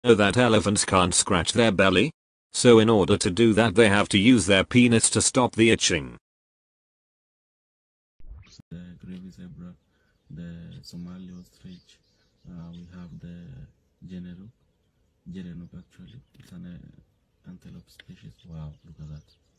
know that elephants can't scratch their belly? So in order to do that they have to use their penis to stop the itching. The gravy zebra, the Somali ostrich, we have the Generuk actually, it's an antelope species. Wow, look at that.